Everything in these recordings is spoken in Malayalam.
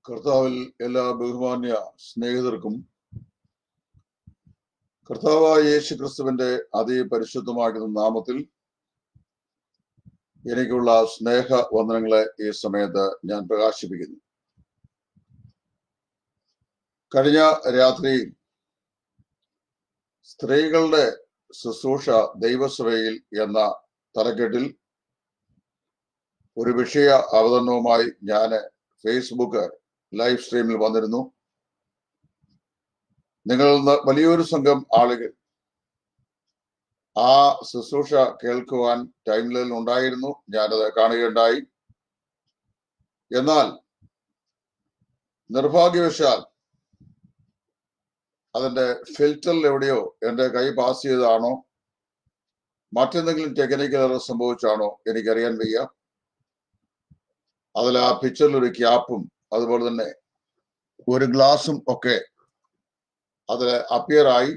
കർത്താവിൽ എല്ലാ ബഹുമാന്യ സ്നേഹിതർക്കും കർത്താവായ യേശു ക്രിസ്തുവിന്റെ അതിപരിശുദ്ധമാകുന്ന നാമത്തിൽ എനിക്കുള്ള സ്നേഹ വന്ദനങ്ങളെ ഈ സമയത്ത് ഞാൻ പ്രകാശിപ്പിക്കുന്നു. കഴിഞ്ഞ രാത്രിയിൽ സ്ത്രീകളുടെ ശുശ്രൂഷ ദൈവസഭയിൽ എന്ന തലക്കെട്ടിൽ ഒരു വിഷയ അവതരണവുമായി ഞാൻ ഫേസ്ബുക്ക് ലൈവ് സ്ട്രീമിൽ വന്നിരുന്നു. നിങ്ങളിൽ നിന്ന് വലിയൊരു സംഘം ആളുകൾ ആ ശുശ്രൂഷ കേൾക്കുവാൻ ടൈം ലൈനിൽ ഉണ്ടായിരുന്നു. ഞാനത് കാണുകയുണ്ടായി. എന്നാൽ നിർഭാഗ്യവശാൽ അതിന്റെ ഫിൽറ്ററിൽ എവിടെയോ എൻ്റെ കൈ പാസ് ചെയ്തതാണോ മറ്റെന്തെങ്കിലും ടെക്നിക്കൽ എറർ സംഭവിച്ചാണോ എനിക്കറിയാൻ വയ്യ. അതിൽ ആ പിക്ചറിൽ ഒരു ക്യാപ്പും അതുപോലെ തന്നെ ഒരു ഗ്ലാസും ഒക്കെ അതിൽ അപ്പിയർ ആയി.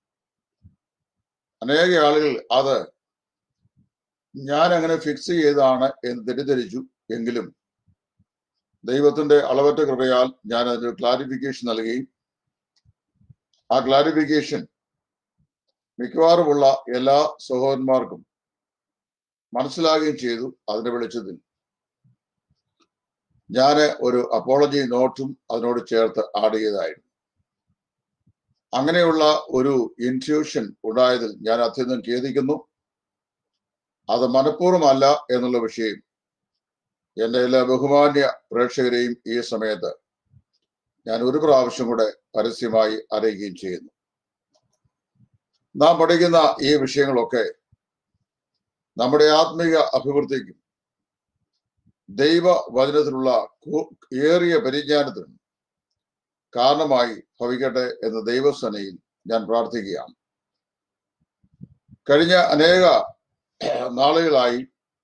അനേക ആളുകൾ അത് ഞാൻ അങ്ങനെ ഫിക്സ് ചെയ്താണ് എന്ന് തെറ്റിദ്ധരിച്ചു. എങ്കിലും ദൈവത്തിന്റെ അളവറ്റ കൃപയാൽ ഞാൻ അതിന് ക്ലാരിഫിക്കേഷൻ നൽകുകയും ആ ക്ലാരിഫിക്കേഷൻ മിക്കവാറുമുള്ള എല്ലാ സഹോദരന്മാർക്കും മനസ്സിലാകുകയും ചെയ്തു. അതിന്റെ വെളിച്ചത്തിൽ ഞാൻ ഒരു അപ്പോളജി നോട്ടും അതിനോട് ചേർത്ത് ആഡ് ചെയ്തതായിരുന്നു. അങ്ങനെയുള്ള ഒരു ഇൻറ്റ്യൂഷൻ ഉണ്ടായതിൽ ഞാൻ അത്യന്തം ഖേദിക്കുന്നു. അത് മനഃപൂർവ്വമല്ല എന്നുള്ള വിഷയം എൻ്റെ എല്ലാ ബഹുമാന്യ പ്രേക്ഷകരെയും ഈ സമയത്ത് ഞാൻ ഒരു പ്രാവശ്യം കൂടെ പരസ്യമായി അറിയിക്കുകയും ചെയ്യുന്നു. നാം പഠിക്കുന്ന ഈ വിഷയങ്ങളൊക്കെ നമ്മുടെ ആത്മീയ അഭിവൃദ്ധിക്കും ദൈവവചനത്തിലുള്ള ഏറിയ പരിജ്ഞാനത്തിനും കാരണമായി ഭവിക്കട്ടെ എന്ന് ദൈവസേനയിൽ ഞാൻ പ്രാർത്ഥിക്കുകയാണ്. കഴിഞ്ഞ അനേക നാളുകളായി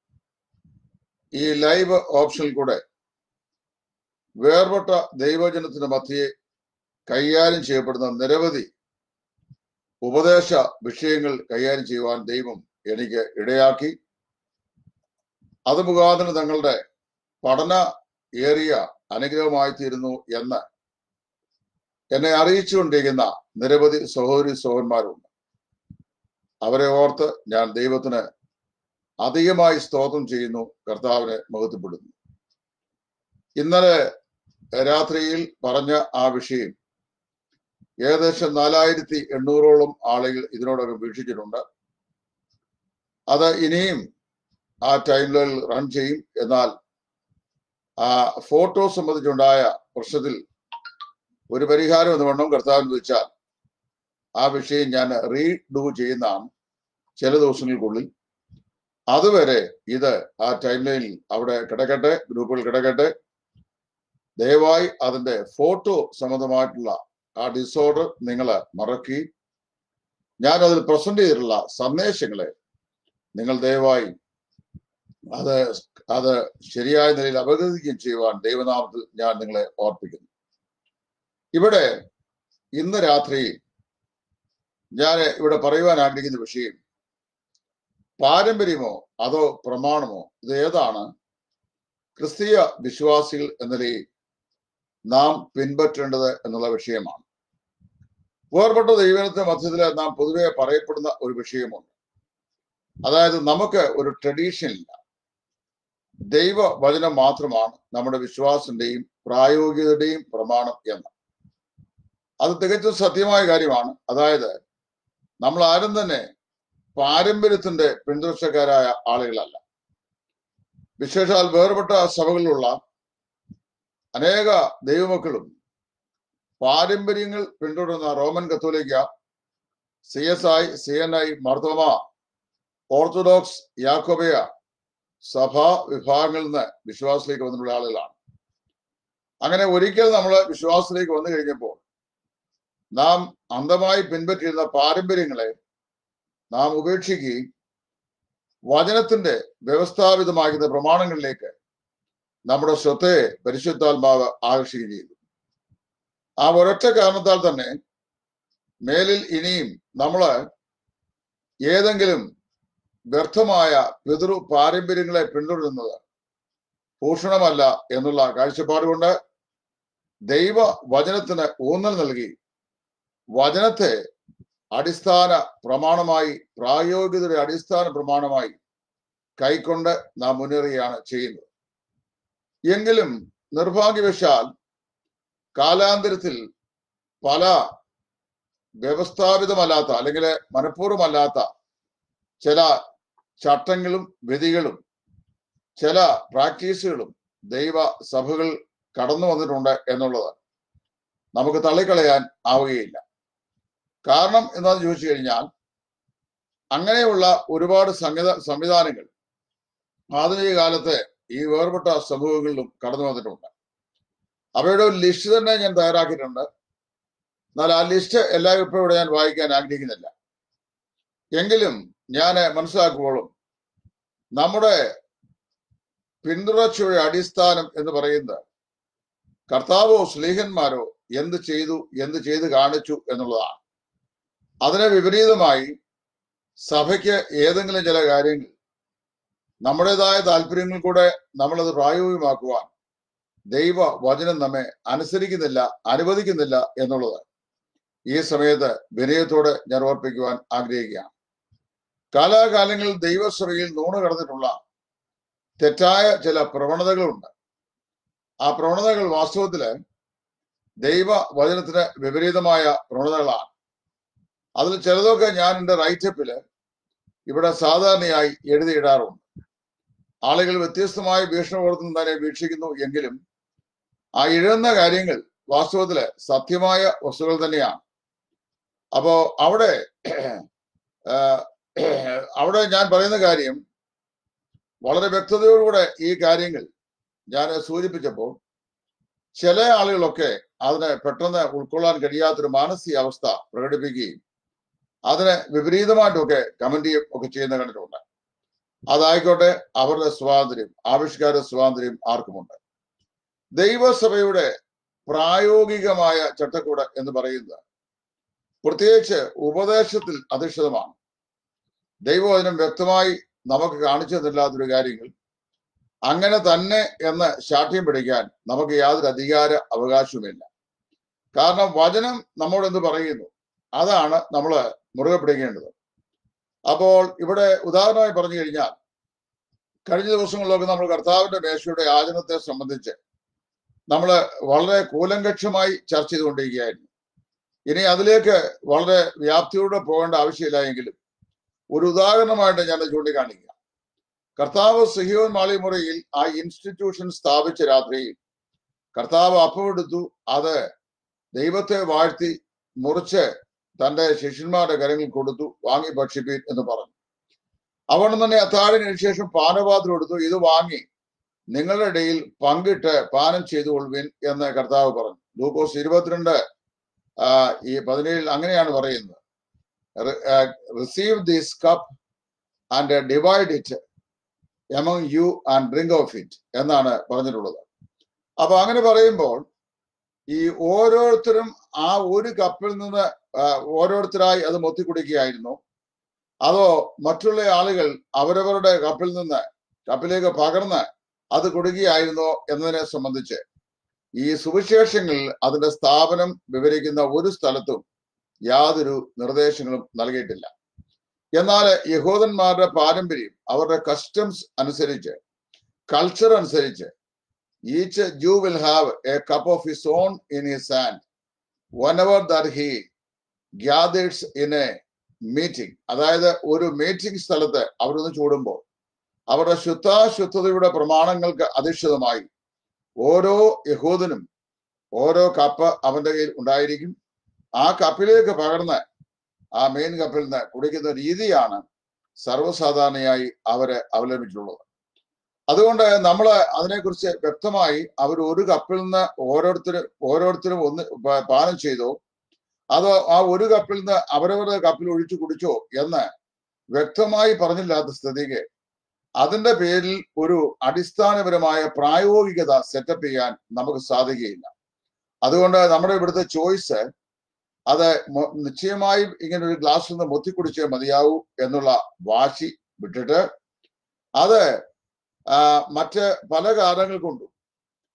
ഈ ലൈവ് ഓപ്ഷനിൽ കൂടെ വേർപെട്ട ദൈവജനത്തിന്റെ മധ്യേ കൈകാര്യം ചെയ്യപ്പെടുന്ന നിരവധി ഉപദേശ വിഷയങ്ങൾ കൈകാര്യം ചെയ്യുവാൻ ദൈവം എനിക്ക് ഇടയാക്കി. അത് മുഖാന്തരം തങ്ങളുടെ പഠന ഏറിയ അനുഗ്രഹമായി തീരുന്നു എന്ന് എന്നെ അറിയിച്ചുകൊണ്ടിരിക്കുന്ന നിരവധി സഹോദരി സഹോദരന്മാരുണ്ട്. അവരെ ഓർത്ത് ഞാൻ ദൈവത്തിന് അധികമായി സ്തോത്രം ചെയ്യുന്നു, കർത്താവിനെ മഹത്വപ്പെടുന്നു. ഇന്നലെ രാത്രിയിൽ പറഞ്ഞ ആ വിഷയം ഏകദേശം 4800ഓളം ആളുകൾ ഇതിനോടകം വീക്ഷിച്ചിട്ടുണ്ട്. അത് ഇനിയും ആ ടൈം ലൈനിൽ റൺ ചെയ്യും. എന്നാൽ ആ ഫോട്ടോ സംബന്ധിച്ചുണ്ടായ പ്രശ്നത്തിൽ ഒരു പരിഹാരം എന്ന് വേണം കർത്താവിന് വെച്ചാൽ ആ വിഷയം ഞാൻ റീഡു ചെയ്യുന്നതാണ് ചില ദിവസങ്ങൾക്കുള്ളിൽ. അതുവരെ ഇത് ആ ടൈം ലൈനിൽ അവിടെ കിടക്കട്ടെ, ഗ്രൂപ്പുകൾ കിടക്കട്ടെ. ദയവായി അതിന്റെ ഫോട്ടോ സംബന്ധമായിട്ടുള്ള ആ ഡിസോർഡർ നിങ്ങൾ മറക്കുകയും ഞാൻ അതിൽ പ്രസന്റ് ചെയ്തിട്ടുള്ള സന്ദേശങ്ങളെ നിങ്ങൾ ദയവായി അത് ശരിയായ നിലയിൽ അവഗണിക്കുകയും ചെയ്യുവാൻ ദൈവനാമത്തിൽ ഞാൻ നിങ്ങളെ ഓർപ്പിക്കുന്നു. ഇവിടെ ഇന്ന് രാത്രി ഞാൻ ഇവിടെ പറയുവാൻ ആഗ്രഹിക്കുന്ന വിഷയം പാരമ്പര്യമോ അതോ പ്രമാണമോ, ഇത് ഏതാണ് ക്രിസ്തീയ വിശ്വാസികൾ എന്ന നിലയിൽ നാം പിൻപറ്റേണ്ടത് എന്നുള്ള വിഷയമാണ്. വേർപെട്ട ദൈവത്തിന്റെ മധ്യത്തിൽ നാം പൊതുവെ പറയപ്പെടുന്ന ഒരു വിഷയമുണ്ട്. അതായത് നമുക്ക് ഒരു ട്രഡീഷൻ ഇല്ല, ദൈവവചനം മാത്രമാണ് നമ്മുടെ വിശ്വാസത്തിന്റെയും പ്രായോഗികതയുടെയും പ്രമാണം എന്ന്. അത് തികച്ചും സത്യമായ കാര്യമാണ്. അതായത് നമ്മൾ ആരും തന്നെ പാരമ്പര്യത്തിന്റെ പിന്തുടർച്ചക്കാരായ ആളുകളല്ല. വിശേഷാൽ വേർപെട്ട സഭകളിലുള്ള അനേക ദൈവമക്കളും പാരമ്പര്യങ്ങൾ പിന്തുടരുന്ന Roman catholic, CSI, CNI, Marthoma, orthodox, Yakobaya സഭാ വിഭാഗങ്ങളിൽ നിന്ന് വിശ്വാസത്തിലേക്ക് വന്നിട്ടുള്ള ആളുകളാണ്. അങ്ങനെ ഒരിക്കൽ നമ്മൾ വിശ്വാസത്തിലേക്ക് വന്നു കഴിഞ്ഞപ്പോൾ നാം അന്ധമായി പിൻപറ്റിയിരുന്ന പാരമ്പര്യങ്ങളെ നാം ഉപേക്ഷിക്കുകയും വചനത്തിന്റെ വ്യവസ്ഥാപിതമാകുന്ന പ്രമാണങ്ങളിലേക്ക് നമ്മുടെ ശ്രദ്ധയെ പരിശുദ്ധാത്മാവ് ആകർഷിക്കുകയും ചെയ്തു. ആ ഒരൊറ്റ കാരണത്താൽ തന്നെ മേലിൽ ഇനിയും നമ്മൾ ഏതെങ്കിലും വ്യർത്ഥമായ പിതൃ പാരമ്പര്യങ്ങളെ പിന്തുടരുന്നത് ഭൂഷണമല്ല എന്നുള്ള കാഴ്ചപ്പാടുകൊണ്ട് ദൈവ വചനത്തിന് ഊന്നൽ നൽകി വചനത്തെ അടിസ്ഥാന പ്രമാണമായി, പ്രായോഗികതയുടെ അടിസ്ഥാന പ്രമാണമായി കൈക്കൊണ്ട് നാം മുന്നേറുകയാണ് ചെയ്യുന്നത്. എങ്കിലും നിർഭാഗ്യവശാൽ കാലാന്തരത്തിൽ പല വ്യവസ്ഥാപിതമല്ലാത്ത അല്ലെങ്കിൽ മനഃപൂർവ്വമല്ലാത്ത ചില ചട്ടങ്ങളും വിധികളും ചില പ്രാക്ടീസുകളും ദൈവ സഭകൾ കടന്നു വന്നിട്ടുണ്ട് എന്നുള്ളത് നമുക്ക് തള്ളിക്കളയാൻ ആവുകയില്ല. കാരണം എന്താണെന്ന് ചോദിച്ചു കഴിഞ്ഞാൽ അങ്ങനെയുള്ള ഒരുപാട് സംവിധാനങ്ങൾ ആധുനിക കാലത്ത് ഈ വേർപെട്ട സമൂഹങ്ങളിലും കടന്നു വന്നിട്ടുണ്ട്. അവയുടെ ഒരു ലിസ്റ്റ് തന്നെ ഞാൻ തയ്യാറാക്കിയിട്ടുണ്ട്. എന്നാൽ ആ ലിസ്റ്റ് എല്ലാവരും ഇപ്പോൾ ഇവിടെ ഞാൻ വായിക്കാൻ ആഗ്രഹിക്കുന്നില്ല. എങ്കിലും ഞാൻ മനസ്സിലാക്കുമ്പോഴും നമ്മുടെ പിന്തുടർച്ചയുടെ അടിസ്ഥാനം എന്ന് പറയുന്നത് കർത്താവോ സ്ലീഹന്മാരോ എന്ത് ചെയ്ത് കാണിച്ചു എന്നുള്ളതാണ്. അതിന് വിപരീതമായി സഭയ്ക്ക് ഏതെങ്കിലും ചില കാര്യങ്ങൾ നമ്മുടേതായ താല്പര്യങ്ങൾ കൂടെ നമ്മളത് പ്രായോഗികമാക്കുവാൻ ദൈവ വചനം നമ്മെ അനുവദിക്കുന്നില്ല എന്നുള്ളത് ഈ സമയത്ത് വിനയത്തോടെ ഞാൻ ഓർപ്പിക്കുവാൻ ആഗ്രഹിക്കുകയാണ്. കാലാകാലങ്ങളിൽ ദൈവസഭയിൽ നൂണ് കടന്നിട്ടുള്ള തെറ്റായ ചില പ്രവണതകളുണ്ട്. ആ പ്രവണതകൾ വാസ്തവത്തില് ദൈവ വചനത്തിന് വിപരീതമായ പ്രവണതകളാണ്. അതിൽ ചിലതൊക്കെ ഞാൻ എൻ്റെ റൈറ്റപ്പില് ഇവിടെ സാധാരണയായി എഴുതിയിടാറുണ്ട്. ആളുകൾ വ്യത്യസ്തമായ വീക്ഷണകോണത്തിൽ തന്നെ വീക്ഷിക്കുന്നു എങ്കിലും ആ എഴുതുന്ന കാര്യങ്ങൾ വാസ്തവത്തില് സത്യമായ വസ്തുക്കൾ തന്നെയാണ്. അപ്പോ അവിടെ ഞാൻ പറയുന്ന കാര്യം വളരെ വ്യക്തതയോടുകൂടെ ഈ കാര്യങ്ങൾ ഞാൻ സൂചിപ്പിച്ചപ്പോൾ ചില ആളുകളൊക്കെ അതിനെ പെട്ടെന്ന് ഉൾക്കൊള്ളാൻ കഴിയാത്തൊരു മാനസികാവസ്ഥ പ്രകടിപ്പിക്കുകയും അതിന് വിപരീതമായിട്ടൊക്കെ കമന്റ് ഒക്കെ ചെയ്യുന്ന കണ്ടിട്ടുണ്ട്. അതായിക്കോട്ടെ, അവരുടെ സ്വാതന്ത്ര്യം, ആവിഷ്കാര സ്വാതന്ത്ര്യം ആർക്കുമുണ്ട്. ദൈവസഭയുടെ പ്രായോഗികമായ ചട്ടക്കൂട് എന്ന് പറയുന്നത് പ്രത്യേകിച്ച് ഉപദേശത്തിൽ അധിഷ്ഠിതമാണ്. ദൈവവചനം വ്യക്തമായി നമുക്ക് കാണിച്ചു തന്നില്ലാത്തൊരു കാര്യങ്ങൾ അങ്ങനെ തന്നെ എന്ന് ശാഠ്യം പിടിക്കാൻ നമുക്ക് യാതൊരു അധികാര അവകാശവുമില്ല. കാരണം വചനം നമ്മോട് എന്ത് പറയുന്നു അതാണ് നമ്മൾ മുറുകെ പിടിക്കേണ്ടത്. അപ്പോൾ ഇവിടെ ഉദാഹരണമായി പറഞ്ഞു കഴിഞ്ഞാൽ കഴിഞ്ഞ ദിവസങ്ങളിലൊക്കെ നമ്മൾ കർത്താവിന്റെ മേശയുടെ ആചരണത്തെ സംബന്ധിച്ച് നമ്മൾ വളരെ കൂലങ്കക്ഷമായി ചർച്ച ചെയ്തുകൊണ്ടിരിക്കുകയായിരുന്നു. ഇനി അതിലേക്ക് വളരെ വ്യാപ്തിയോടെ പോകേണ്ട ആവശ്യമില്ല എങ്കിലും ഒരു ഉദാഹരണമായിട്ട് ഞാൻ ചൂണ്ടിക്കാണിക്കുക. കർത്താവ് സിഹിയോൻ മാളിമുറിയിൽ ആ ഇൻസ്റ്റിറ്റ്യൂഷൻ സ്ഥാപിച്ച രാത്രിയിൽ കർത്താവ് അപ്പമെടുത്തു, അത് ദൈവത്തെ വാഴ്ത്തി മുറിച്ച് തന്റെ ശിഷ്യന്മാരുടെ കരങ്ങളിൽ കൊടുത്തു, വാങ്ങി ഭക്ഷിപ്പീൻ എന്ന് പറഞ്ഞു. അവിടെ തന്നെ അത്താഴത്തിന് ശേഷം പാനപാത്രം എടുത്തു, ഇത് വാങ്ങി നിങ്ങളുടെ ഇടയിൽ പങ്കിട്ട് പാനം ചെയ്തുകൊള്ളുവിൻ എന്ന് കർത്താവ് പറഞ്ഞു. ലൂക്കോസ് 22:17 അങ്ങനെയാണ് പറയുന്നത്. Receive this cup and divide it among you and drink of it എന്നാണ് പറഞ്ഞിട്ടുള്ളത്. അപ്പൊ അങ്ങനെ പറയുമ്പോൾ ഈ ഓരോരുത്തരും ആ ഒരു കപ്പിൽ നിന്ന് ഓരോരുത്തരായി അത് മൊത്തിക്കുടിക്കുകയായിരുന്നു, അതോ മറ്റുള്ള ആളുകൾ അവരവരുടെ കപ്പിലേക്ക് പകർന്ന് അത് കുടിക്കുകയായിരുന്നോ എന്നതിനെ സംബന്ധിച്ച് ഈ സുവിശേഷങ്ങളിൽ അതിന്റെ സ്ഥാപനം വിവരിക്കുന്ന ഒരു സ്ഥലത്തും യാതൊരു നിർദ്ദേശങ്ങളും നൽകിയിട്ടില്ല. എന്നാൽ യഹൂദന്മാരുടെ പാരമ്പര്യം, അവരുടെ കസ്റ്റംസ് അനുസരിച്ച്, കൾച്ചർ അനുസരിച്ച് each Jew will have a cup of his own in his hand whenever that he gathers in a meeting. അതായത് ഒരു മീറ്റിംഗ് സ്ഥലത്ത് അവരൊന്ന് കൂടുമ്പോൾ അവരുടെ ശുദ്ധതയുടെ പ്രമാണങ്ങൾക്ക് അധിഷ്ഠിതമായി ഓരോ യഹൂദനും ഓരോ കപ്പ് അവന്റെ കയ്യിൽ ഉണ്ടായിരിക്കും. ആ കപ്പിലേക്ക് പകർന്ന് ആ മെയിൻ കപ്പിൽ നിന്ന് കുടിക്കുന്ന രീതിയാണ് സർവ്വസാധാരണയായി അവരെ അവലംബിച്ചിട്ടുള്ളത്. അതുകൊണ്ട് നമ്മൾ അതിനെക്കുറിച്ച് വ്യക്തമായി അവർ ഒരു കപ്പിൽ നിന്ന് ഓരോരുത്തരും ഒന്ന് പാനം ചെയ്തോ അതോ ആ ഒരു കപ്പിൽ നിന്ന് അവരവരുടെ കപ്പിൽ ഒഴിച്ചു കുടിച്ചോ എന്ന് വ്യക്തമായി പറഞ്ഞില്ലാത്ത സ്ഥിതിക്ക് അതിന്റെ പേരിൽ ഒരു അടിസ്ഥാനപരമായ പ്രായോഗികത സെറ്റപ്പ് ചെയ്യാൻ നമുക്ക് സാധിക്കുകയില്ല. അതുകൊണ്ട് നമ്മുടെ ഇവിടുത്തെ ചോയ്സ് അത് നിശ്ചയമായും ഇങ്ങനെ ഒരു ഗ്ലാസ്സിൽ നിന്ന് മൊത്തിക്കുടിച്ചേ മതിയാവൂ എന്നുള്ള വാശി വിട്ടിട്ട് അത് മറ്റ് പല കാരണങ്ങൾ കൊണ്ടും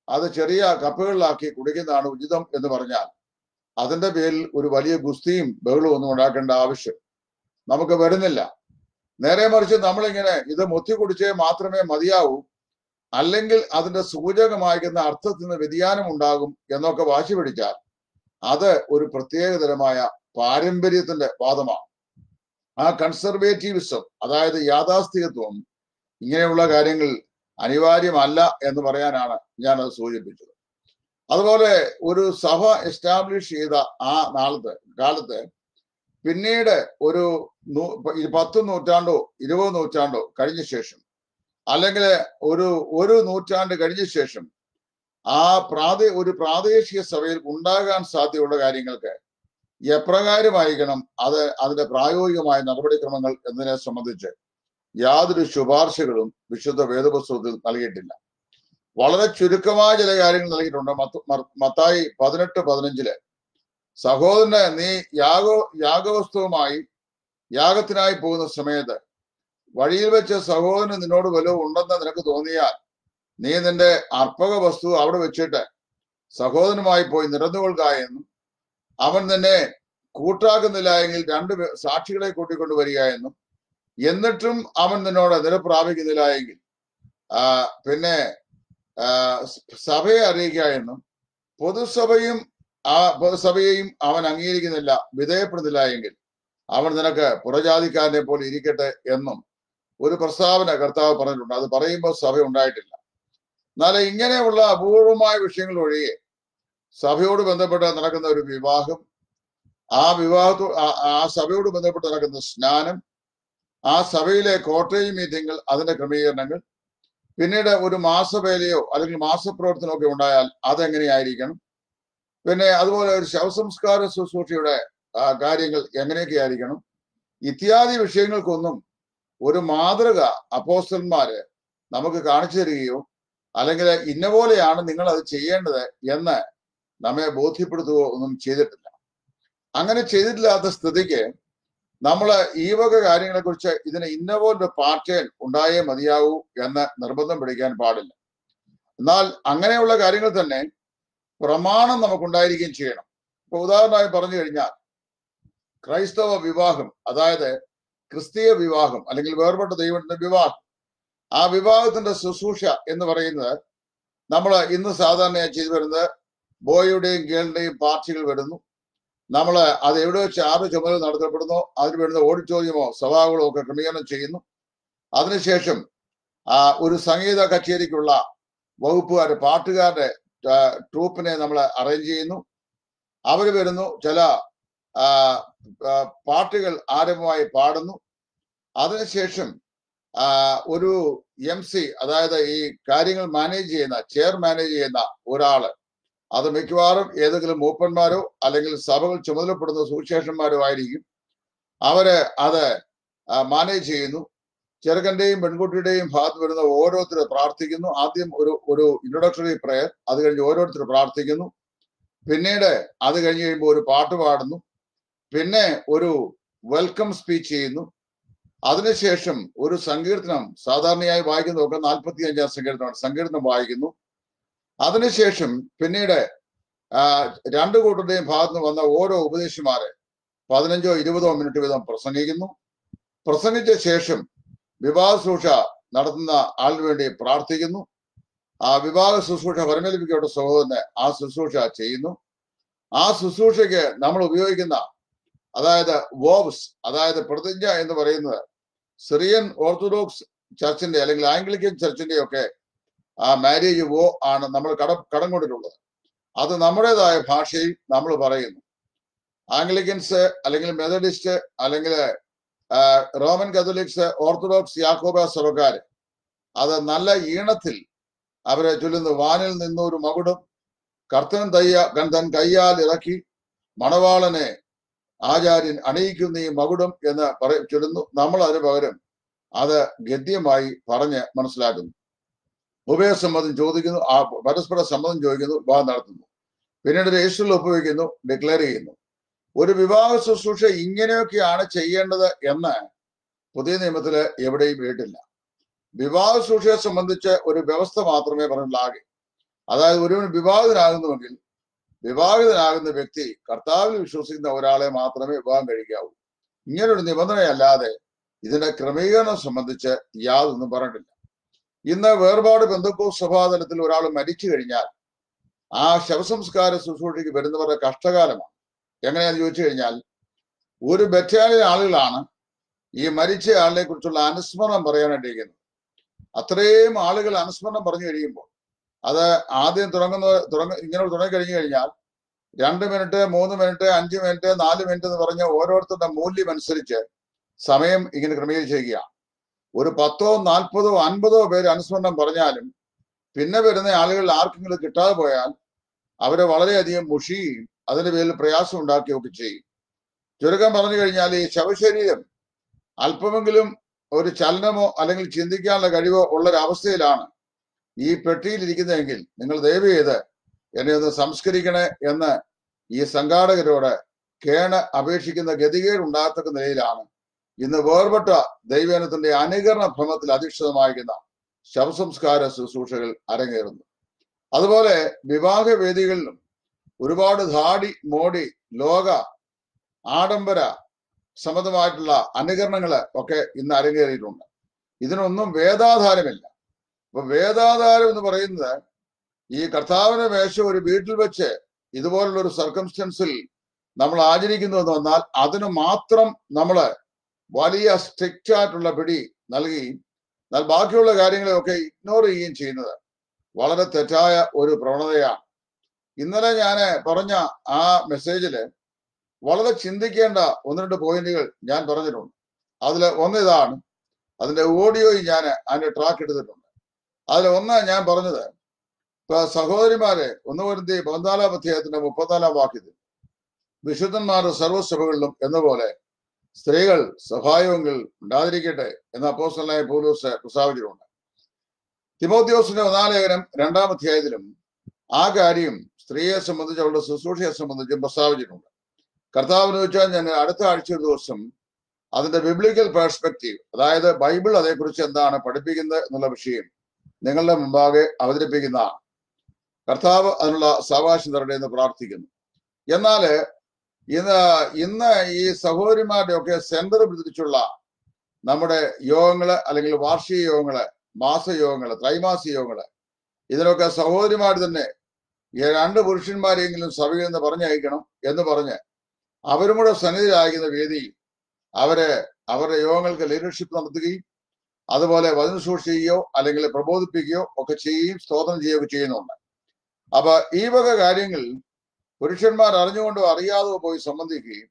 അത് ചെറിയ കപ്പുകളിലാക്കി കുടിക്കുന്നതാണ് ഉചിതം എന്ന് പറഞ്ഞാൽ അതിന്റെ പേരിൽ ഒരു വലിയ ഗുസ്തിയും ബഹളവും ഒന്നും ഉണ്ടാക്കേണ്ട ആവശ്യം നമുക്ക് വരുന്നില്ല. നേരെ മറിച്ച് നമ്മളിങ്ങനെ ഇത് മുത്തി കുടിച്ചേ മാത്രമേ മതിയാവൂ, അല്ലെങ്കിൽ അതിന്റെ സൂചകമായിരിക്കുന്ന അർത്ഥത്തിന് വ്യതിയാനം ഉണ്ടാകും എന്നൊക്കെ വാശി പിടിച്ചാൽ അത് ഒരു പ്രത്യേകതരമായ പാരമ്പര്യത്തിന്റെ വാദമാണ്. ആ കൺസർവേറ്റീവിസം, അതായത് യാഥാസ്ഥികത്വം, ഇങ്ങനെയുള്ള കാര്യങ്ങൾ അനിവാര്യമല്ല എന്ന് പറയാനാണ് ഞാനത് സൂചിപ്പിച്ചത്. അതുപോലെ ഒരു സഭ എസ്റ്റാബ്ലിഷ് ചെയ്ത ആ കാലത്ത് പിന്നീട് ഒരു 10 നൂറ്റാണ്ടോ 20 നൂറ്റാണ്ടോ കഴിഞ്ഞ ശേഷം, അല്ലെങ്കിൽ ഒരു നൂറ്റാണ്ട് കഴിഞ്ഞ ശേഷം ഒരു പ്രാദേശിക സഭയിൽ ഉണ്ടാകാൻ സാധ്യതയുള്ള കാര്യങ്ങൾക്ക് എപ്രകാരമായിരിക്കണം അതിന്റെ പ്രായോഗികമായ നടപടിക്രമങ്ങൾ എന്നതിനെ സംബന്ധിച്ച് യാതൊരു ശുപാർശകളും വിശുദ്ധ വേദപുസ്തകത്തിൽ നൽകിയിട്ടില്ല. വളരെ ചുരുക്കമായ ചില കാര്യങ്ങൾ നൽകിയിട്ടുണ്ട്. മത്തായി 18:15 സഹോദരന് നീ യാഗവസ്തുവുമായി യാഗത്തിനായി പോകുന്ന സമയത്ത് വഴിയിൽ വെച്ച് സഹോദരന് നിന്നോട് വല്ലതും ഉണ്ടെന്ന് നിനക്ക് തോന്നിയാൽ നീ നിന്റെ അർപ്പക വസ്തു അവിടെ വെച്ചിട്ട് സഹോദരനുമായി പോയി നിരന്നുകൊള്ളുക എന്നും അവൻ നിന്നെ കൂട്ടാക്കുന്നില്ല എങ്കിൽ 2 സാക്ഷികളെ കൂട്ടിക്കൊണ്ട് വരിക എന്നും എന്നിട്ടും അവൻ നിന്നോട് നിലപ്രാപിക്കുന്നില്ല എങ്കിൽ പിന്നെ സഭയെ അറിയിക്കുക എന്നും പൊതുസഭയെയും അവൻ അംഗീകരിക്കുന്നില്ല, വിധേയപ്പെടുന്നില്ല എങ്കിൽ അവൻ നിനക്ക് പുറജാതിക്കാരനെ പോലെ ഇരിക്കട്ടെ എന്നും ഒരു പ്രസ്താവന കർത്താവ് പറഞ്ഞിട്ടുണ്ട്. അത് പറയുമ്പോൾ സഭ ഉണ്ടായിട്ടില്ല. എന്നാൽ ഇങ്ങനെയുള്ള അപൂർവമായ വിഷയങ്ങൾ ഒഴികെ സഭയോട് ബന്ധപ്പെട്ട് നടക്കുന്ന ഒരു വിവാഹം, ആ സഭയോട് ബന്ധപ്പെട്ട് നടക്കുന്ന സ്നാനം, ആ സഭയിലെ കോട്ടേജ് മീറ്റിങ്ങൾ, അതിന്റെ ക്രമീകരണങ്ങൾ, പിന്നീട് ഒരു മാസവേലയോ അല്ലെങ്കിൽ മാസപ്രവർത്തനമോ ഒക്കെ ഉണ്ടായാൽ അതെങ്ങനെയായിരിക്കണം, പിന്നെ അതുപോലെ ഒരു ശവസംസ്കാര ശുശ്രൂഷയുടെ കാര്യങ്ങൾ എങ്ങനെയൊക്കെ ആയിരിക്കണം, ഇത്യാദി വിഷയങ്ങൾക്കൊന്നും ഒരു മാതൃക അപ്പോസ്തലന്മാര് നമുക്ക് കാണിച്ചു തരികയോ അല്ലെങ്കിൽ ഇന്ന പോലെയാണ് നിങ്ങൾ അത് ചെയ്യേണ്ടത് എന്ന് നമ്മെ ബോധ്യപ്പെടുത്തുകയോ ഒന്നും ചെയ്തിട്ടില്ല. അങ്ങനെ ചെയ്തിട്ടില്ലാത്ത സ്ഥിതിക്ക് നമ്മൾ ഈ വക കാര്യങ്ങളെ കുറിച്ച് ഇതിന് ഇന്ന പോലൊരു പാറ്റേൺ ഉണ്ടായേ മതിയാവൂ എന്ന് നിർബന്ധം പിടിക്കാൻ പാടില്ല. എന്നാൽ അങ്ങനെയുള്ള കാര്യങ്ങൾ തന്നെ പ്രമാണം നമുക്കുണ്ടായിരിക്കുകയും ചെയ്യണം. ഇപ്പൊ ഉദാഹരണമായി പറഞ്ഞു കഴിഞ്ഞാൽ ക്രൈസ്തവ വിവാഹം, അതായത് ക്രിസ്തീയ വിവാഹം അല്ലെങ്കിൽ വേർപെട്ട ദൈവത്തിന്റെ വിവാഹം, ആ വിവാഹത്തിന്റെ ശുശ്രൂഷ എന്ന് പറയുന്നത് നമ്മൾ ഇന്ന് സാധാരണയായി ചെയ്തു വരുന്നത് ബോയുടെയും ഗേളിന്റെയും പാർട്ടികൾ വരുന്നു. നമ്മൾ അത് എവിടെ വെച്ച് ആറ് ചുമതല നടത്തപ്പെടുന്നോ അതിന് വേണ്ടുന്ന ഓഡിറ്റോറിയമോ സഭാകളോ ഒക്കെ ക്രമീകരണം ചെയ്യുന്നു. അതിനുശേഷം ഒരു സംഗീത കച്ചേരിക്കുള്ള വകുപ്പുകാർ, പാട്ടുകാരുടെ ട്രൂപ്പിനെ നമ്മൾ അറേഞ്ച് ചെയ്യുന്നു. അവർ വരുന്നു, ചില പാട്ടുകൾ ആരംഭമായി പാടുന്നു. അതിനുശേഷം ഒരു MC, അതായത് ഈ കാര്യങ്ങൾ ചെയർ മാനേജ് ചെയ്യുന്ന ഒരാള്, അത് മിക്കവാറും ഏതെങ്കിലും മൂപ്പന്മാരോ അല്ലെങ്കിൽ സഭകൾ ചുമതലപ്പെടുന്ന സുവിശേഷന്മാരോ ആയിരിക്കും. അവര് അത് മാനേജ് ചെയ്യുന്നു. ചെറുക്കന്റെയും പെൺകുട്ടിയുടെയും ഭാഗത്ത് വരുന്ന ഓരോരുത്തർ പ്രാർത്ഥിക്കുന്നു. ആദ്യം ഒരു ഇൻട്രൊഡക്ടറി പ്രയർ, അത് കഴിഞ്ഞ് ഓരോരുത്തർ പ്രാർത്ഥിക്കുന്നു. പിന്നീട് അത് കഴിഞ്ഞ് കഴിയുമ്പോൾ ഒരു പാട്ട് പാടുന്നു. പിന്നെ ഒരു വെൽക്കം സ്പീച്ച് ചെയ്യുന്നു. അതിനുശേഷം ഒരു സങ്കീർത്തനം, സാധാരണയായി വായിക്കുന്നതൊക്കെ 45-ാം സങ്കീർത്തനം വായിക്കുന്നു. അതിനുശേഷം പിന്നീട് 2 കൂട്ടരുടെയും ഭാഗത്ത് വന്ന ഓരോ ഉപദേശിമാര് 15-20 മിനിറ്റ് വീതം പ്രസംഗിക്കുന്നു. പ്രസംഗിച്ച ശേഷം വിവാഹ ശുശ്രൂഷ നടത്തുന്ന ആളിന് വേണ്ടി പ്രാർത്ഥിക്കുന്നു. ആ വിവാഹ ശുശ്രൂഷ പരമേൽപ്പിക്കപ്പെട്ട സഹോദരന് ആ ശുശ്രൂഷ ചെയ്യുന്നു. ആ ശുശ്രൂഷയ്ക്ക് നമ്മൾ ഉപയോഗിക്കുന്ന, അതായത് വോവ്സ്, അതായത് പ്രതിജ്ഞ എന്ന് പറയുന്നത് സിറിയൻ ഓർത്തഡോക്സ് ചർച്ചിന്റെ അല്ലെങ്കിൽ ആംഗ്ലിക്കൻ ചർച്ചിന്റെ ഒക്കെ ആ മാരേജ് വോ ആണ് നമ്മൾ കടം കൊണ്ടിട്ടുള്ളത്. അത് നമ്മുടേതായ ഭാഷയിൽ നമ്മൾ പറയുന്നു. ആംഗ്ലിക്കൻസ് അല്ലെങ്കിൽ മെത്തഡിസ്റ്റ് അല്ലെങ്കിൽ റോമൻ കത്തോലിക്സ്, ഓർത്തഡോക്സ് യാക്കോബ സഭക്കാര് അത് നല്ല ഈണത്തിൽ അവരെ ചൊല്ലുന്നു. വാനിൽ നിന്നൊരു മകുടം കർത്തൻ തൻ കയ്യാൽ ഇറക്കി മണവാളനെ ആചാര്യൻ അണിയിക്കുന്ന ഈ മകുടം എന്ന് ചൊല്ലുന്നു. നമ്മൾ അതിന് പകരം അത് ഗദ്യമായി പറഞ്ഞ് മനസ്സിലാക്കുന്നു. ഉഭയസമ്മതം ചോദിക്കുന്നു, പരസ്പര സമ്മതം ചോദിക്കുന്നു, വിവാഹം നടത്തുന്നു. പിന്നീട് രജിസ്റ്ററിൽ ഒപ്പുവെക്കുന്നു, ഡിക്ലെയർ ചെയ്യുന്നു. ഒരു വിവാഹ ശുശ്രൂഷ ഇങ്ങനെയൊക്കെയാണ് ചെയ്യേണ്ടത് എന്ന് പുതിയ നിയമത്തില് എവിടെയും കേട്ടില്ല. വിവാഹ ശുശ്രൂഷയെ സംബന്ധിച്ച് ഒരു വ്യവസ്ഥ മാത്രമേ പറഞ്ഞിട്ടുള്ളൂ. അതായത് ഒരുവൻ വിവാഹിതനാകുന്നുവെങ്കിൽ വിവാഹിതനാകുന്ന വ്യക്തി കർത്താവിൽ വിശ്വസിക്കുന്ന ഒരാളെ മാത്രമേ വിവാഹം കഴിക്കാവൂ. ഇങ്ങനൊരു നിബന്ധനയല്ലാതെ ഇതിന്റെ ക്രമീകരണം സംബന്ധിച്ച് യാതൊന്നും പറഞ്ഞിട്ടില്ല. ഇന്ന് വേർപാട് പെന്തക്കോസ്ത് സഭാതലത്തിൽ ഒരാൾ മരിച്ചു കഴിഞ്ഞാൽ ആ ശവസംസ്കാര ശുശ്രൂഷയ്ക്ക് വരുന്നവരുടെ കഷ്ടകാലമാണ്. എങ്ങനെയാന്ന് ചോദിച്ചു കഴിഞ്ഞാൽ, ഒരു ബറ്റാലിയൻ ആളുകളാണ് ഈ മരിച്ച ആളിനെ കുറിച്ചുള്ള അനുസ്മരണം പറയാനായിട്ടിരിക്കുന്നത്. അത്രയും ആളുകൾ അനുസ്മരണം പറഞ്ഞു കഴിയുമ്പോൾ അത് ആദ്യം ഇങ്ങനെ തുടങ്ങിക്കഴിഞ്ഞു കഴിഞ്ഞാൽ 2 മിനിറ്റ് 3 മിനിറ്റ് 5 മിനിറ്റ് 4 മിനിറ്റ് എന്ന് പറഞ്ഞ ഓരോരുത്തരുടെ മൂല്യം അനുസരിച്ച് സമയം ഇങ്ങനെ ക്രമീകരിച്ചിരിക്കുകയാണ്. ഒരു 10ഓ 40ഓ 50ഓ പേര് അനുസ്മരണം പറഞ്ഞാലും പിന്നെ വരുന്ന ആളുകൾ ആർക്കെങ്കിലും കിട്ടാതെ പോയാൽ അവരെ വളരെയധികം മുഷിയും അതിന്റെ പേരിൽ പ്രയാസം ഉണ്ടാക്കുകയൊക്കെ ചെയ്യും. ചുരുക്കം പറഞ്ഞു കഴിഞ്ഞാൽ ഈ ശവശരീരം അല്പമെങ്കിലും ഒരു ചലനമോ അല്ലെങ്കിൽ ചിന്തിക്കാനുള്ള കഴിവോ ഉള്ളൊരവസ്ഥയിലാണ് ഈ പെട്ടിയിലിരിക്കുന്നതെങ്കിൽ നിങ്ങൾ ദയവ് ചെയ്ത് എന്നെ ഒന്ന് സംസ്കരിക്കണേ എന്ന് ഈ സംഘാടകരോട് അപേക്ഷിക്കുന്ന ഗതികേട് ഉണ്ടാകത്തക്ക നിലയിലാണ് ഇന്ന് വേർപെട്ട ദൈവജനത്തിന്റെ അനുകരണ ഭ്രമത്തിൽ അധിഷ്ഠിതമായിരിക്കുന്ന ശവസംസ്കാര ശുശ്രൂഷകൾ അരങ്ങേറുന്നു. അതുപോലെ വിവാഹ വേദികളിലും ഒരുപാട് ധാടി മോടി ലോക ആഡംബര സംബന്ധമായിട്ടുള്ള അനുകരണങ്ങള് ഒക്കെ ഇന്ന് അരങ്ങേറിയിട്ടുണ്ട്. ഇതിനൊന്നും വേദാധാരമില്ല. അപ്പൊ വേദാധാരം എന്ന് പറയുന്നത് ഈ കർത്താവിന്റെ മേശ ഒരു വീട്ടിൽ വെച്ച് ഇതുപോലുള്ള ഒരു സർക്കംസ്റ്റൻസിൽ നമ്മൾ ആചരിക്കുന്നു എന്ന് വന്നാൽ അതിന് മാത്രം നമ്മള് വലിയ സ്ട്രിക്റ്റ് ആയിട്ടുള്ള പിടി നൽകുകയും എന്നാൽ ബാക്കിയുള്ള കാര്യങ്ങളെയൊക്കെ ഇഗ്നോർ ചെയ്യുകയും ചെയ്യുന്നത് വളരെ തെറ്റായ ഒരു പ്രവണതയാണ്. ഇന്നലെ ഞാൻ പറഞ്ഞ ആ മെസ്സേജില് വളരെ ചിന്തിക്കേണ്ട 1-2 പോയിന്റുകൾ ഞാൻ പറഞ്ഞിട്ടുണ്ട്. അതിൽ ഒന്ന് ഇതാണ്. അതിന്റെ ഓഡിയോയിൽ ഞാൻ അതിന്റെ ട്രാക്ക് എടുത്തിട്ടുണ്ട്. അതിൽ ഒന്ന് ഞാൻ പറഞ്ഞത്, ഇപ്പൊ സഹോദരിമാരെ 1 കൊരിന്ത്യർ 14-ാം അധ്യായത്തിന്റെ 34-ാം വാക്യത്തിൽ വിശുദ്ധന്മാരുടെ സർവ്വസഭകളിലും എന്ന പോലെ സ്ത്രീകൾ സഭായോഗങ്ങൾ ഉണ്ടാതിരിക്കട്ടെ എന്ന അപ്പോസ്തലനായ പൗലോസ് പ്രസ്താവിച്ചിട്ടുണ്ട്. തിമോഥെയോസിന്റെ 1-ാം ലേഖനം 2-ാം അധ്യായത്തിലും ആ കാര്യം സ്ത്രീയെ സംബന്ധിച്ച് അവളുടെ ശുശ്രൂഷയെ സംബന്ധിച്ചും പ്രസ്താവിച്ചിട്ടുണ്ട്. കർത്താവിന് വെച്ചാൽ ഞാൻ അടുത്ത ആഴ്ച ദിവസം അതിന്റെ ബിബ്ലിക്കൽ പെർസ്പെക്റ്റീവ്, അതായത് ബൈബിൾ അതേക്കുറിച്ച് എന്താണ് പഠിപ്പിക്കുന്നത് എന്നുള്ള വിഷയം നിങ്ങളുടെ മുമ്പാകെ അവതരിപ്പിക്കുന്നതാണ്. കർത്താവ് അതിനുള്ള സാവകാശം തരട്ടെ എന്ന് പ്രാർത്ഥിക്കുന്നു. എന്നാല് ഇന്ന് ഈ സഹോദരിമാരുടെ ഒക്കെ സെന്റർ പിടിച്ചുള്ള നമ്മുടെ യോഗങ്ങള് അല്ലെങ്കിൽ വാർഷിക യോഗങ്ങള്, മാസയോഗങ്ങള്, ത്രൈമാസിക യോഗങ്ങള്, ഇതിനൊക്കെ സഹോദരിമാർ തന്നെ 2 പുരുഷന്മാരെങ്കിലും സഭയിൽ നിന്ന് പറഞ്ഞയക്കണം എന്ന് പറഞ്ഞ് അവരും കൂടെ സന്നിധിയിലായിരിക്കുന്ന വേദിയിൽ അവരുടെ യോഗങ്ങൾക്ക് ലീഡർഷിപ്പ് നടത്തുകയും അതുപോലെ വചന സൂക്ഷിക്കുകയോ അല്ലെങ്കിൽ പ്രബോധിപ്പിക്കുകയോ ഒക്കെ ചെയ്യുകയും സ്തോത്രം ചെയ്യുകയൊക്കെ ചെയ്യുന്നുണ്ട്. അപ്പൊ ഈ വക കാര്യങ്ങൾ പുരുഷന്മാർ അറിഞ്ഞുകൊണ്ടോ അറിയാതോ പോയി സംബന്ധിക്കുകയും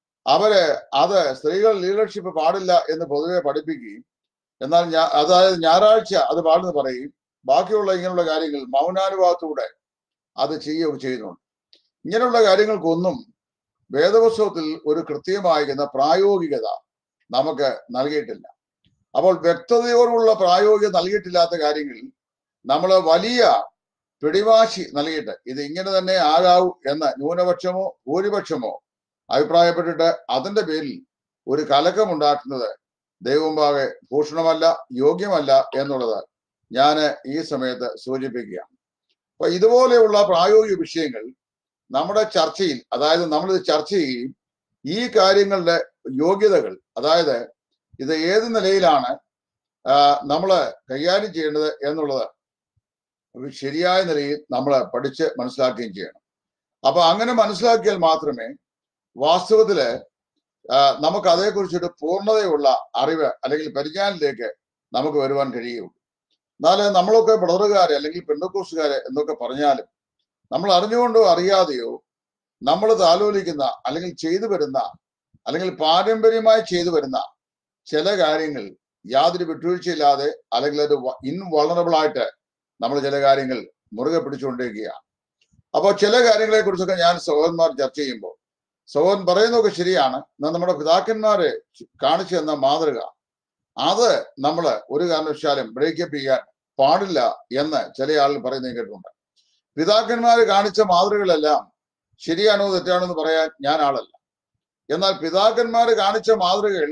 അത് സ്ത്രീകൾ ലീഡർഷിപ്പ് പാടില്ല എന്ന് പൊതുവെ പഠിപ്പിക്കുകയും എന്നാൽ അതായത് ഞായറാഴ്ച അത് പാടുന്നു പറയും, ബാക്കിയുള്ള ഇങ്ങനെയുള്ള കാര്യങ്ങൾ മൗനാനുവാദത്തോടെ അത് ചെയ്യുകയൊക്കെ ചെയ്യുന്നുണ്ട്. ഇങ്ങനെയുള്ള കാര്യങ്ങൾക്കൊന്നും വേദപുസ്തകത്തിൽ ഒരു കൃത്യമായിരിക്കുന്ന പ്രായോഗികത നമുക്ക് നൽകിയിട്ടില്ല. അപ്പോൾ വ്യക്തതയോടുള്ള പ്രായോഗികത നൽകിയിട്ടില്ലാത്ത കാര്യങ്ങൾ നമ്മൾ വലിയ പിടിവാശി നൽകിയിട്ട് ഇത് ഇങ്ങനെ തന്നെ ആകാവൂ എന്ന് ന്യൂനപക്ഷമോ ഭൂരിപക്ഷമോ അഭിപ്രായപ്പെട്ടിട്ട് അതിന്റെ പേരിൽ ഒരു കലക്കമുണ്ടാക്കുന്നത് ദൈവമുമ്പാകെ ഭൂഷണമല്ല, യോഗ്യമല്ല എന്നുള്ളത് ഞാൻ ഈ സമയത്ത് സൂചിപ്പിക്കുകയാണ്. അപ്പൊ ഇതുപോലെയുള്ള പ്രായോഗിക വിഷയങ്ങൾ നമ്മുടെ ചർച്ചയിൽ, അതായത് നമ്മളിത് ചർച്ച ചെയ്യുകയും ഈ കാര്യങ്ങളുടെ യോഗ്യതകൾ, അതായത് ഇത് ഏത് നിലയിലാണ് നമ്മൾ കൈകാര്യം ചെയ്യേണ്ടത് എന്നുള്ളത് ശരിയായ നിലയിൽ നമ്മൾ പഠിച്ച് മനസ്സിലാക്കുകയും ചെയ്യണം. അപ്പൊ അങ്ങനെ മനസ്സിലാക്കിയാൽ മാത്രമേ വാസ്തവത്തില് നമുക്ക് അതേക്കുറിച്ചൊരു പൂർണ്ണതയുള്ള അറിവ് അല്ലെങ്കിൽ പരിജ്ഞാനത്തിലേക്ക് നമുക്ക് വരുവാൻ കഴിയുള്ളൂ. എന്നാല് നമ്മളൊക്കെ ബ്രദറുകാര് അല്ലെങ്കിൽ പെന്തക്കോസ്തുകാര് എന്നൊക്കെ പറഞ്ഞാലും നമ്മൾ അറിഞ്ഞുകൊണ്ടോ അറിയാതെയോ നമ്മൾ താലോലിക്കുന്ന അല്ലെങ്കിൽ ചെയ്തു വരുന്ന അല്ലെങ്കിൽ പാരമ്പര്യമായി ചെയ്തു വരുന്ന ചില കാര്യങ്ങൾ യാതൊരു വിട്ടുവീഴ്ചയില്ലാതെ അല്ലെങ്കിൽ ഒരു ഇൻവൾണറബിൾ ആയിട്ട് നമ്മൾ ചില കാര്യങ്ങൾ മുറുകെ പിടിച്ചുകൊണ്ടിരിക്കുകയാണ്. അപ്പോൾ ചില കാര്യങ്ങളെ കുറിച്ചൊക്കെ ഞാൻ സഹോദരന്മാർ ചർച്ച ചെയ്യുമ്പോൾ സഹോദരൻ പറയുന്നതൊക്കെ ശരിയാണ്. നമ്മുടെ പിതാക്കന്മാരെ കാണിച്ചു തന്ന മാതൃക അത് നമ്മൾ ഒരു കാരണവശാലും ബ്രേക്കപ്പ് ചെയ്യാൻ പാടില്ല എന്ന് ചില ആളുകൾ പറയുന്നത് കേട്ടിട്ടുണ്ട്. പിതാക്കന്മാര് കാണിച്ച മാതൃകകളെല്ലാം ശരിയാണോ തെറ്റാണോ എന്ന് പറയാൻ ഞാൻ ആളല്ല. എന്നാൽ പിതാക്കന്മാര് കാണിച്ച മാതൃകകൾ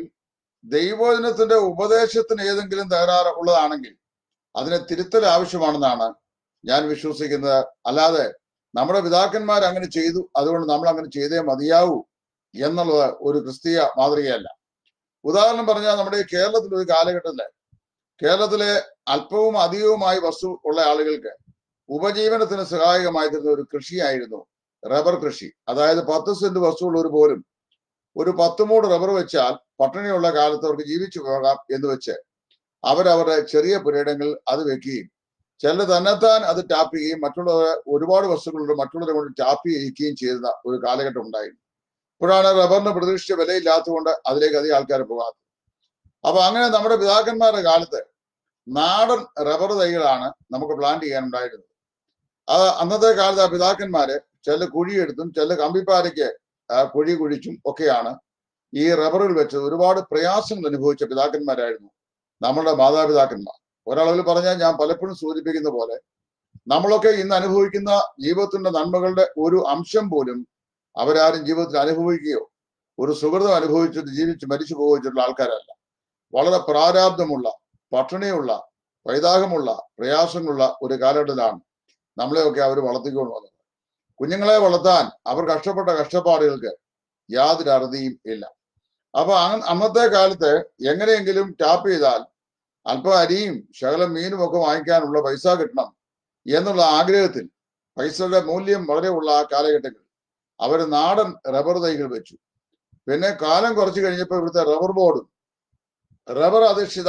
ദൈവവചനത്തിന്റെ ഉപദേശത്തിന് ഏതെങ്കിലും തകരാറ് ഉള്ളതാണെങ്കിൽ അതിനെ തിരുത്തൽ ആവശ്യമാണെന്നാണ് ഞാൻ വിശ്വസിക്കുന്നത്. അല്ലാതെ നമ്മുടെ പിതാക്കന്മാർ അങ്ങനെ ചെയ്തു, അതുകൊണ്ട് നമ്മൾ അങ്ങനെ ചെയ്തേ മതിയാവൂ എന്നുള്ളത് ഒരു ക്രിസ്തീയ മാതൃകയല്ല. ഉദാഹരണം പറഞ്ഞാൽ നമ്മുടെ ഈ കേരളത്തിലെ ഒരു കാലഘട്ടത്തില് കേരളത്തിലെ അല്പവും അധികവുമായി വസ്തു ഉള്ള ആളുകൾക്ക് ഉപജീവനത്തിന് സഹായകമായി തരുന്ന ഒരു കൃഷിയായിരുന്നു റബ്ബർ കൃഷി. അതായത് 10 സെന്റ് വസ്തുള്ളവർ പോലും ഒരു 10 മൂട് റബ്ബർ വെച്ചാൽ പട്ടിണിയുള്ള കാലത്ത് അവർക്ക് ജീവിച്ചു പോകാം എന്ന് വെച്ച് അവരവരുടെ ചെറിയ പുരയിടങ്ങളിൽ അത് വെക്കുകയും ചിലർ തന്നെത്താൻ അത് ടാപ്പ് ചെയ്യുകയും മറ്റുള്ളവർ ഒരുപാട് വസ്തുക്കളുണ്ട് മറ്റുള്ളവരെ കൊണ്ട് ടാപ്പ് ചെയ്യിക്കുകയും ചെയ്യുന്ന ഒരു കാലഘട്ടം ഉണ്ടായിരുന്നു. ഇപ്പോഴാണ് റബ്ബറിന് പ്രതീക്ഷിച്ച വിലയില്ലാത്തതുകൊണ്ട് അതിലേക്ക് അധികം ആൾക്കാർ പോകാത്തത്. അപ്പൊ അങ്ങനെ നമ്മുടെ പിതാക്കന്മാരുടെ കാലത്ത് നാടൻ റബ്ബർ തൈകളാണ് നമുക്ക് പ്ലാന്റ് ചെയ്യാനുണ്ടായിരുന്നത്. അത് അന്നത്തെ കാലത്ത് ആ പിതാക്കന്മാര് ചില കുഴിയെടുത്തും ചില കമ്പിപ്പാരയ്ക്ക് കുഴി കുഴിച്ചും ഒക്കെയാണ് ഈ റബ്ബറിൽ വെച്ച് ഒരുപാട് പ്രയാസങ്ങൾ അനുഭവിച്ച പിതാക്കന്മാരായിരുന്നു നമ്മളുടെ മാതാപിതാക്കന്മാർ. ഒരളവിൽ പറഞ്ഞാൽ ഞാൻ പലപ്പോഴും സൂചിപ്പിക്കുന്ന പോലെ നമ്മളൊക്കെ ഇന്ന് അനുഭവിക്കുന്ന ജീവിതത്തിന്റെ നന്മകളുടെ ഒരു അംശം പോലും അവരാരും ജീവിതത്തിൽ അനുഭവിക്കുകയോ ഒരു സുഹൃതം അനുഭവിച്ചിട്ട് ജീവിച്ച് മരിച്ചു പോയിട്ടുള്ള ആൾക്കാരല്ല. വളരെ പ്രാരാബ്ധമുള്ള, പട്ടിണിയുള്ള, വൈതാഹമുള്ള, പ്രയാസങ്ങളുള്ള ഒരു കാലഘട്ടത്തിലാണ് നമ്മളെയൊക്കെ അവർ വളർത്തിക്കൊണ്ട് വന്നത്. കുഞ്ഞുങ്ങളെ വളർത്താൻ അവർ കഷ്ടപ്പെട്ട കഷ്ടപ്പാടുകൾക്ക് യാതൊരു അറുതിയും ഇല്ല. അപ്പൊ അന്നത്തെ കാലത്ത് എങ്ങനെയെങ്കിലും ടാപ്പ് ചെയ്താൽ അല്പം അരിയും ശകലം മീനും ഒക്കെ വാങ്ങിക്കാനുള്ള പൈസ കിട്ടണം എന്നുള്ള ആഗ്രഹത്തിൽ പൈസയുടെ മൂല്യം വളരെ ഉള്ള ആ കാലഘട്ടങ്ങളിൽ അവർ നാടൻ റബ്ബർ തൈകൾ വെച്ചു. പിന്നെ കാലം കുറച്ച് കഴിഞ്ഞപ്പോൾ ഇവിടുത്തെ റബ്ബർ ബോർഡും റബ്ബർ അധിഷ്ഠിത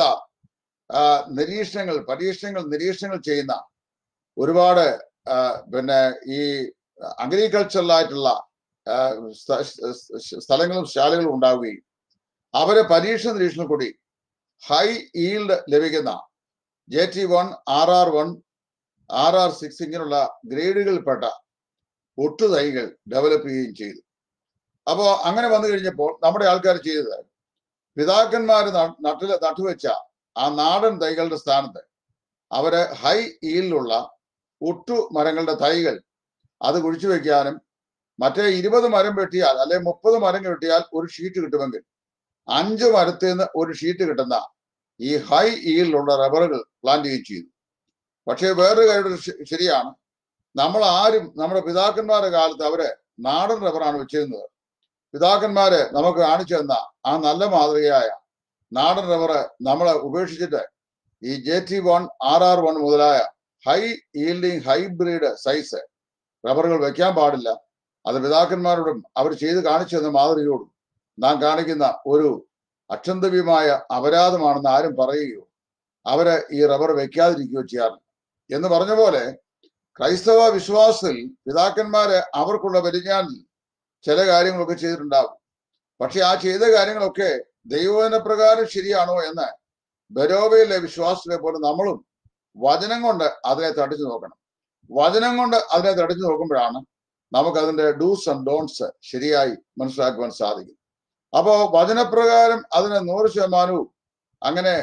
നിരീക്ഷണങ്ങൾ ചെയ്യുന്ന ഒരുപാട് പിന്നെ ഈ അഗ്രികൾച്ചറലായിട്ടുള്ള സ്ഥലങ്ങളും ശാലകളും ഉണ്ടാവുകയും അവരെ നിരീക്ഷണം കൂടി ഹൈ ഈൽഡ് ലഭിക്കുന്ന JT1, RR1, RR6 ഇങ്ങനെയുള്ള ഗ്രേഡുകളിൽപ്പെട്ട ഒട്ടു തൈകൾ ഡെവലപ്പ് ചെയ്യുകയും ചെയ്തു. അപ്പോൾ അങ്ങനെ വന്നു കഴിഞ്ഞപ്പോൾ നമ്മുടെ ആൾക്കാർ ചെയ്തത് പിതാക്കന്മാർ നട്ടുവെച്ച ആ നാടൻ തൈകളുടെ സ്ഥാനത്ത് അവര് ഹൈ ഈൽഡുള്ള ഒട്ടു മരങ്ങളുടെ തൈകൾ അത് കുഴിച്ചു വെക്കാനും മറ്റേ 20 മരം വെട്ടിയാൽ അല്ലെ 30 മരം വെട്ടിയാൽ ഒരു ഷീറ്റ് കിട്ടുമെങ്കിൽ 5 മരത്തിൽ നിന്ന് ഒരു ഷീറ്റ് കിട്ടുന്ന ഈ ഹൈ ഈൽഡുള്ള റബ്ബറുകൾ പ്ലാന്റ് ചെയ്യുകയും ചെയ്തു. പക്ഷേ വേറൊരു കാര്യം ശരിയാണ്, നമ്മൾ ആരും നമ്മുടെ പിതാക്കന്മാരുടെ കാലത്ത് അവര് നാടൻ റബ്ബറാണ് വെച്ചിരുന്നത്. പിതാക്കന്മാര് നമുക്ക് കാണിച്ചു തന്ന ആ നല്ല മാതൃകയായ നാടൻ റബ്ബറ് നമ്മളെ ഉപേക്ഷിച്ചിട്ട് ഈ JT1, RR1 മുതലായ ഹൈ ഈൽഡിങ് ഹൈബ്രിഡ് സൈസ് റബ്ബറുകൾ വെക്കാൻ പാടില്ല. അത് പിതാക്കന്മാരോടും അവർ ചെയ്ത് കാണിച്ചു തന്ന മാതൃകയോടും നാം കാണിക്കുന്ന ഒരു അക്ഷന്തവ്യമായ അപരാധമാണെന്ന് ആരും പറയുകയോ അവര് ഈ റബ്ബർ വെക്കാതിരിക്കുകയോ ചെയ്യാറില്ല. എന്ന് പറഞ്ഞ പോലെ ക്രൈസ്തവ വിശ്വാസത്തിൽ പിതാക്കന്മാര് അവർക്കുള്ള പരിജ്ഞാനത്തിൽ ചില കാര്യങ്ങളൊക്കെ ചെയ്തിട്ടുണ്ടാകും. പക്ഷെ ആ ചെയ്ത കാര്യങ്ങളൊക്കെ ദൈവവചന പ്രകാരം ശരിയാണോ എന്ന് ബരോബയിലെ വിശ്വാസത്തിലെ പോലെ നമ്മളും വചനം കൊണ്ട് അതിനെ തടിച്ചു നോക്കണം. വചനം കൊണ്ട് അതിനെ തടിച്ചു നോക്കുമ്പോഴാണ് നമുക്കതിന്റെ ഡൂസ് ആൻഡ് ഡോൺസ് ശരിയായി മനസ്സിലാക്കുവാൻ സാധിക്കും. അപ്പോ വചനപ്രകാരം അതിന് 100% അങ്ങനെ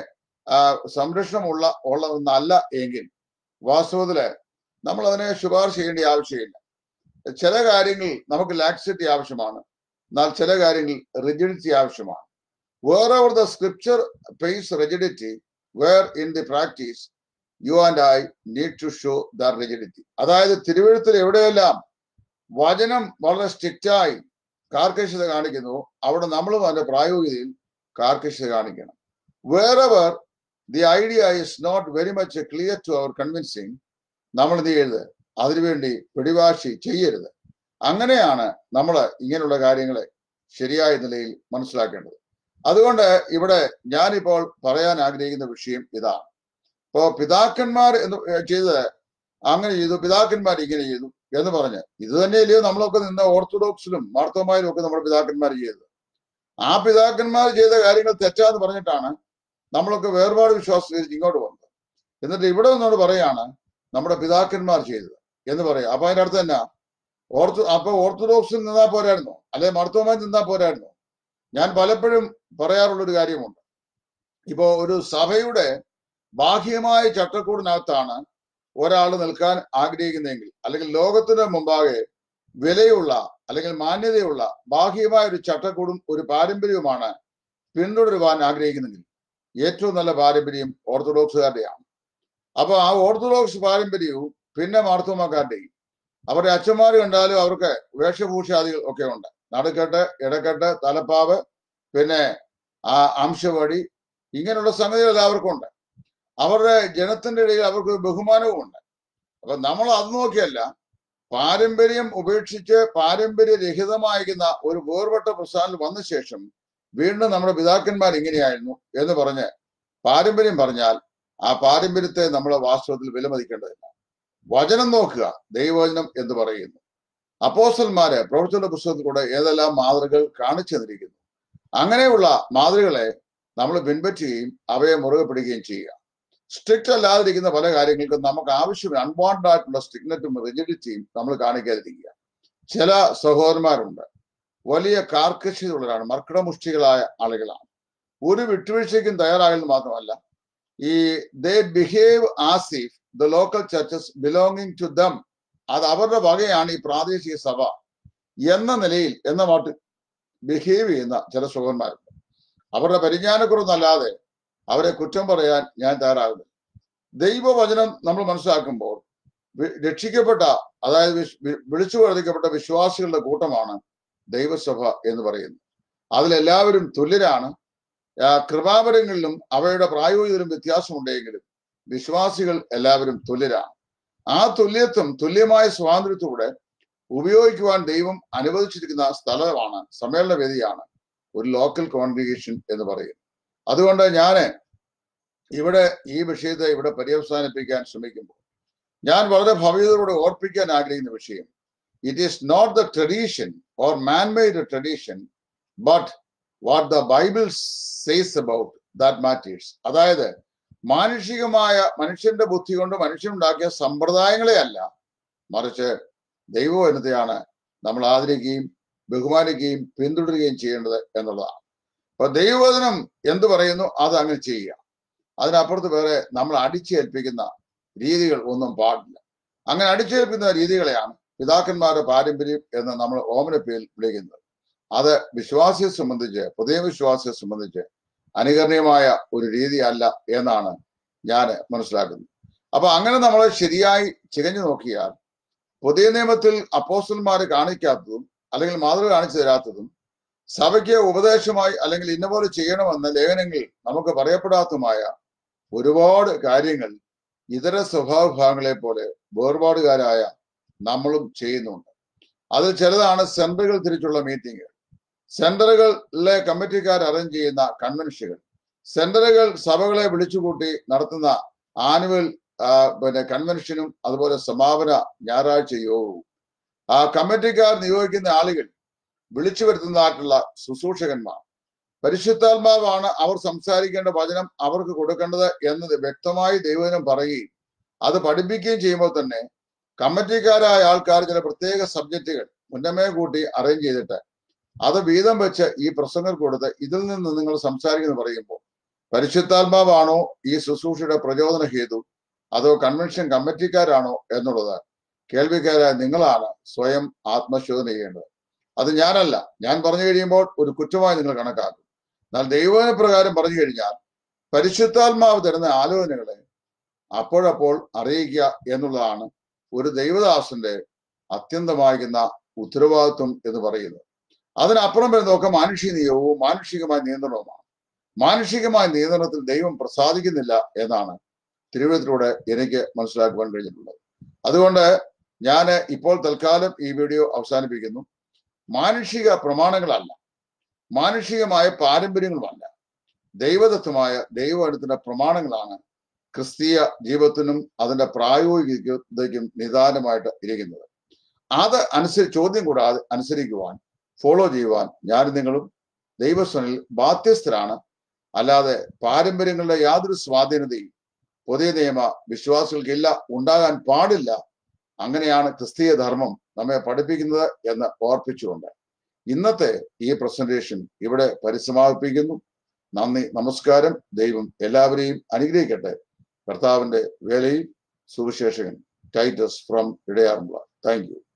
ഉള്ളതൊന്നല്ല എങ്കിൽ വാസ്തവത്തില് നമ്മൾ അതിനെ ശുപാർശ ചെയ്യേണ്ട ആവശ്യമില്ല. ചില കാര്യങ്ങൾ നമുക്ക് ലാക്സിറ്റി ആവശ്യമാണ്, എന്നാൽ ചില കാര്യങ്ങൾ റിജിഡിറ്റി ആവശ്യമാണ്. wherever the scripture pays rigidity, where in the practice you and I need to show that rigidity. അതായത് തിരുവെഴുത്തിൽ എവിടെയെല്ലാം വചനം വളരെ സ്ട്രിക്റ്റായി കാർക്കശ്യത കാണിക്കുന്നു, അവിടെ നമ്മളും അതിന്റെ പ്രായോഗികതയിൽ കാർക്കശ്യത കാണിക്കണം. wherever the idea is not very much clear to our convincing, നമ്മൾ എന്ത് ചെയ്യരുത്, അതിനുവേണ്ടി പിടിവാശി ചെയ്യരുത്. അങ്ങനെയാണ് നമ്മൾ ഇങ്ങനെയുള്ള കാര്യങ്ങളെ ശരിയായ നിലയിൽ മനസ്സിലാക്കേണ്ടത്. അതുകൊണ്ട് ഇവിടെ ഞാനിപ്പോൾ പറയാൻ ആഗ്രഹിക്കുന്ന വിഷയം ഇതാണ്. ഇപ്പോ പിതാക്കന്മാർ എന്ന് ചെയ്തത് അങ്ങനെ ചെയ്തു, പിതാക്കന്മാർ ഇങ്ങനെ ചെയ്തു എന്ന് പറഞ്ഞ് ഇത് തന്നെയല്ലയോ നമ്മളൊക്കെ നിന്ന ഓർത്തഡോക്സിലും മാർത്തോമായിലും ഒക്കെ നമ്മുടെ പിതാക്കന്മാർ ചെയ്തത്. ആ പിതാക്കന്മാർ ചെയ്ത കാര്യങ്ങൾ തെറ്റാന്ന് പറഞ്ഞിട്ടാണ് നമ്മളൊക്കെ വേർപാട് വിശ്വാസത്തിൽ ഇങ്ങോട്ട് വന്നത്. എന്നിട്ട് ഇവിടെ നിന്നോട് പറയാണ് നമ്മുടെ പിതാക്കന്മാർ ചെയ്തത് എന്ന് പറയാം. അപ്പൊ അതിന്റെ അടുത്ത് തന്നെ ഓർത്തഡോക്സിൽ നിന്നാ പോരായിരുന്നോ, അല്ലെ മാർത്തോമായി നിന്നാ പോരായിരുന്നോ? ഞാൻ പലപ്പോഴും പറയാറുള്ളൊരു കാര്യമുണ്ട്. ഇപ്പോ ഒരു സഭയുടെ ബാഹ്യമായ ചട്ടക്കൂടിനകത്താണ് ഒരാൾ നിൽക്കാൻ ആഗ്രഹിക്കുന്നതെങ്കിൽ, അല്ലെങ്കിൽ ലോകത്തിന് മുമ്പാകെ വിലയുള്ള അല്ലെങ്കിൽ മാന്യതയുള്ള ബാഹ്യമായ ഒരു ചട്ടക്കൂടും ഒരു പാരമ്പര്യവുമാണ് പിന്തുടരുവാൻ ആഗ്രഹിക്കുന്നെങ്കിൽ ഏറ്റവും നല്ല പാരമ്പര്യം ഓർത്തഡോക്സുകാരുടെയാണ്. അപ്പൊ ആ ഓർത്തഡോക്സ് പാരമ്പര്യവും പിന്നെ മാർത്തോമാക്കാരുടെയും. അവരുടെ അച്ഛന്മാർ കണ്ടാലും അവർക്ക് വേഷഭൂഷാദികൾ ഒക്കെ ഉണ്ട്. നടുക്കെട്ട്, ഇടക്കെട്ട്, തലപ്പാവ്, പിന്നെ അംശവടി, ഇങ്ങനെയുള്ള സംഗതികൾ എല്ലാവർക്കും ഉണ്ട്. അവരുടെ ജനത്തിന്റെ ഇടയിൽ അവർക്ക് ബഹുമാനവും ഉണ്ട്. അപ്പൊ നമ്മൾ അത് നോക്കിയല്ല, പാരമ്പര്യം ഉപേക്ഷിച്ച് പാരമ്പര്യരഹിതമായിരിക്കുന്ന ഒരു വേർപെട്ട പ്രസ്ഥാനത്തിൽ വന്ന ശേഷം വീണ്ടും നമ്മുടെ പിതാക്കന്മാർ ഇങ്ങനെയായിരുന്നു എന്ന് പറഞ്ഞ് പാരമ്പര്യം പറഞ്ഞാൽ ആ പാരമ്പര്യത്തെ നമ്മൾ വാസ്തവത്തിൽ വിലമതിക്കേണ്ടതില്ല. വചനം നോക്കുക, ദൈവവചനം എന്ന് പറയുന്നു. അപ്പോസ്തലന്മാര് പ്രവൃത്തിയുടെ പുസ്തകത്തിൽ കൂടെ ഏതെല്ലാം മാതൃകകൾ കാണിച്ചു തന്നിരിക്കുന്നു. അങ്ങനെയുള്ള മാതൃകളെ നമ്മൾ പിൻപറ്റുകയും അവയെ മുറുകെ പിടിക്കുകയും ചെയ്യുക. സ്ട്രിക്റ്റ് അല്ലാതിരിക്കുന്ന പല കാര്യങ്ങൾക്കും നമുക്ക് ആവശ്യമില്ല. അൺവാണ്ടഡ് ആയിട്ടുള്ള സ്ട്രിക്റ്റ്നെറ്റും റിജിഡിറ്റിയും നമ്മൾ കാണിക്കാതിരിക്കുക. ചില സഹോദരന്മാരുണ്ട്, വലിയ കാർക്കശ്യതയുള്ളവരാണ്, മർക്കടമുഷ്ടികളായ ആളുകളാണ്. ഒരു വിട്ടുവീഴ്ചയ്ക്കും തയ്യാറാകുന്നത് മാത്രമല്ല, they behave as if the local churches belonging to them, അത് അവരുടെ വകയാണ് ഈ പ്രാദേശിക സഭ എന്ന നിലയിൽ എന്ന മാട്ട് ബിഹേവ് ചെയ്യുന്ന ചില സഹോദരന്മാരുണ്ട്. അവരുടെ പരിജ്ഞാനക്കുറവെന്നല്ലാതെ അവരെ കുറ്റം പറയാൻ ഞാൻ തയ്യാറാകുന്നു. ദൈവവചനം നമ്മൾ മനസ്സിലാക്കുമ്പോൾ രക്ഷിക്കപ്പെട്ട, അതായത് വിളിച്ചു വർദ്ധിക്കപ്പെട്ട വിശ്വാസികളുടെ കൂട്ടമാണ് ദൈവസഭ എന്ന് പറയുന്നത്. അതിലെല്ലാവരും തുല്യരാണ്. കൃപാവരങ്ങളിലും അവയുടെ പ്രായോഗികതയിലും വ്യത്യാസമുണ്ടെങ്കിലും വിശ്വാസികൾ എല്ലാവരും തുല്യരാണ്. ആ തുല്യത്വം, തുല്യമായ സ്വാതന്ത്ര്യത്തോടെ ഉപയോഗിക്കുവാൻ ദൈവം അനുവദിച്ചിരിക്കുന്ന സ്ഥലമാണ്, സമ്മേളന വേദിയാണ് ഒരു ലോക്കൽ കോൺഗ്രിഗേഷൻ എന്ന് പറയുന്നത്. അതുകൊണ്ട് ഞാൻ ഇവിടെ ഈ വിഷയത്തെ ഇവിടെ പര്യവസാനിപ്പിക്കാൻ ശ്രമിക്കുമ്പോൾ ഞാൻ വളരെ ഭവ്യതയോടെ ഓർപ്പിക്കാൻ ആഗ്രഹിക്കുന്ന വിഷയം, it is not the tradition or manmade tradition but what the Bible says about that matters. അതായത് മാനുഷികമായ മനുഷ്യന്റെ ബുദ്ധി കൊണ്ട് മനുഷ്യനുണ്ടാക്കിയ സമ്പ്രദായങ്ങളെ അല്ല, മറിച്ച് ദൈവവചനത്തെയാണ് നമ്മൾ ആദരിക്കുകയും ബഹുമാനിക്കുകയും പിന്തുടരുകയും ചെയ്യേണ്ടത് എന്നുള്ളതാണ്. അപ്പൊ ദൈവവചനം എന്ത് പറയുന്നു അത് അങ്ങനെ ചെയ്യുക. അതിനപ്പുറത്ത് വേറെ നമ്മൾ അടിച്ചേൽപ്പിക്കുന്ന രീതികൾ ഒന്നും പാടില്ല. അങ്ങനെ അടിച്ചേൽപ്പിക്കുന്ന രീതികളെയാണ് പിതാക്കന്മാരുടെ പാരമ്പര്യം എന്ന് നമ്മൾ ഓമനപ്പേരിൽ വിളിക്കുന്നത്. അത് വിശ്വാസിയെ സംബന്ധിച്ച്, പുതിയ വിശ്വാസിയെ സംബന്ധിച്ച് അനുകരണീയമായ ഒരു രീതിയല്ല എന്നാണ് ഞാൻ മനസ്സിലാക്കുന്നത്. അപ്പൊ അങ്ങനെ നമ്മൾ ശരിയായി ചികഞ്ഞു നോക്കിയാൽ പുതിയ നിയമത്തിൽ അപ്പോസ്തലന്മാരെ കാണിക്കാത്തതും അല്ലെങ്കിൽ മാതൃക കാണിച്ചു തരാത്തതും സഭയ്ക്ക് ഉപദേശമായി അല്ലെങ്കിൽ ഇന്നപോലെ ചെയ്യണമെന്ന ലേഖനങ്ങളിൽ നമുക്ക് പറയപ്പെടാത്തതുമായ ഒരുപാട് കാര്യങ്ങൾ ഇതര സ്വഭാവഭാഗങ്ങളെ പോലെ വേർപാടുകാരായ നമ്മളും ചെയ്യുന്നുണ്ട്. അതിൽ ചിലതാണ് സെന്ററുകൾ തിരിച്ചുള്ള മീറ്റിങ്ങുകൾ, സെന്ററുകളിലെ കമ്മിറ്റിക്കാർ അറേഞ്ച് ചെയ്യുന്ന കൺവെൻഷനുകൾ, സെന്ററുകൾ സഭകളെ വിളിച്ചുകൂട്ടി നടത്തുന്ന ആനുവൽ കൺവെൻഷനും അതുപോലെ സമാപന ഞായറാഴ്ച യോഗവും, കമ്മിറ്റിക്കാർ നിയോഗിക്കുന്ന ആളുകൾ, വിളിച്ചു വരുത്തുന്നതായിട്ടുള്ള ശുശ്രൂഷകന്മാർ, പരിശുദ്ധാത്മാവാണ് അവർ സംസാരിക്കേണ്ട വചനം അവർക്ക് കൊടുക്കേണ്ടത് എന്നത് വ്യക്തമായി ദൈവവചനം പറയുകയും അത് പഠിപ്പിക്കുകയും ചെയ്യുമ്പോൾ തന്നെ കമ്മിറ്റിക്കാരായ ആൾക്കാർ ചില പ്രത്യേക സബ്ജക്റ്റുകൾ മുന്നമേ കൂട്ടി അറേഞ്ച് ചെയ്തിട്ട് അത് വീതം വെച്ച് ഈ പ്രസംഗം കൊടുത്ത് ഇതിൽ നിന്ന് നിങ്ങൾ സംസാരിക്കുന്നു പറയുമ്പോൾ പരിശുദ്ധാത്മാവാണോ ഈ ശുശ്രൂഷയുടെ പ്രചോദന ഹേതു അതോ കൺവെൻഷൻ കമ്മിറ്റിക്കാരാണോ എന്നുള്ളത് കേൾവിക്കാരായ നിങ്ങളാണ് സ്വയം ആത്മശോധന ചെയ്യേണ്ടത്. അത് ഞാനല്ല. ഞാൻ പറഞ്ഞു കഴിയുമ്പോൾ ഒരു കുറ്റമായി നിങ്ങൾ കണക്കാക്കും. എന്നാൽ ദൈവവചന പ്രകാരം പറഞ്ഞു കഴിഞ്ഞാൽ പരിശുദ്ധാത്മാവ് തരുന്ന ആലോചനകളെ അപ്പോഴപ്പോൾ അറിയിക്കുക എന്നുള്ളതാണ് ഒരു ദൈവദാസന്റെ അത്യന്തമാകുന്ന ഉത്തരവാദിത്വം എന്ന് പറയുന്നത്. അതിനപ്പുറം വരുന്നതൊക്കെ മാനുഷിക നിയമവും മാനുഷികമായ നിയന്ത്രണവുമാണ്. മാനുഷികമായ നിയന്ത്രണത്തിൽ ദൈവം പ്രസാദിക്കുന്നില്ല എന്നാണ് തിരുവചനത്തിലൂടെ എനിക്ക് മനസ്സിലാക്കുവാൻ കഴിഞ്ഞിട്ടുള്ളത്. അതുകൊണ്ട് ഞാൻ ഇപ്പോൾ തൽക്കാലം ഈ വീഡിയോ അവസാനിപ്പിക്കുന്നു. മാനുഷിക പ്രമാണങ്ങളല്ല, മാനുഷികമായ പാരമ്പര്യങ്ങളുമല്ല, ദൈവദത്തമായ ദൈവവചനത്തിന്റെ പ്രമാണങ്ങളാണ് ക്രിസ്തീയ ജീവിതത്തിനും അതിന്റെ പ്രായോഗികതയ്ക്കും നിദാനമായിട്ട് ഇരിക്കുന്നത്. അത് ചോദ്യം കൂടാതെ അനുസരിക്കുവാൻ, ഫോളോ ചെയ്യുവാൻ ഞാൻ നിങ്ങളും ദൈവസ്വനിൽ ബാധ്യസ്ഥരാണ്. അല്ലാതെ പാരമ്പര്യങ്ങളുടെ യാതൊരു സ്വാധീനതയും പുതിയ നിയമ വിശ്വാസികൾക്കില്ല, ഉണ്ടാകാൻ പാടില്ല. അങ്ങനെയാണ് ക്രിസ്തീയ ധർമ്മം നമ്മെ പഠിപ്പിക്കുന്നത് എന്ന് ഓർപ്പിച്ചുകൊണ്ട് ഇന്നത്തെ ഈ പ്രസന്റേഷൻ ഇവിടെ പരിസമാപിപ്പിക്കുന്നു. നന്ദി, നമസ്കാരം. ദൈവം എല്ലാവരെയും അനുഗ്രഹിക്കട്ടെ. കർത്താവിന്റെ വേലയിൽ സുവിശേഷകൻ Titus from Edayaranmula. Thank U.